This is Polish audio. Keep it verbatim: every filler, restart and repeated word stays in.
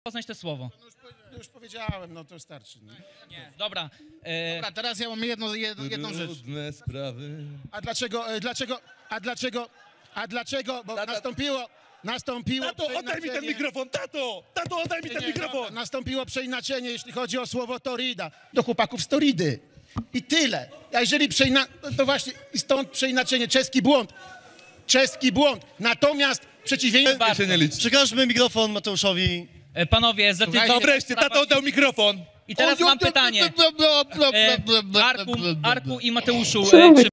poznać to słowo. No już, powie- już powiedziałem, no to starczy. No. Nie, dobra. E, Dobra, teraz ja mam jedno, jedno, jedną rzecz. Trudne sprawy. A dlaczego, e, dlaczego, a dlaczego, a dlaczego, bo nastąpiło, nastąpiło Tato, oddaj mi ten przeinaczenie- mikrofon, tato! Tato, oddaj mi Nie, ten nie, mikrofon! no, nastąpiło przeinaczenie, jeśli chodzi o słowo Torida, do chłopaków z Toridy. I tyle. A jeżeli przeina... to właśnie i stąd przeinaczenie, czeski błąd. Czeski błąd. Natomiast przeciwieństwo... Bardzo. się nie liczy. Przekażmy mikrofon Mateuszowi. e, panowie, Słuchajcie, No wreszcie, tato oddał mikrofon! I teraz mam pytanie. E, Arku, Arku i Mateuszu, e, czy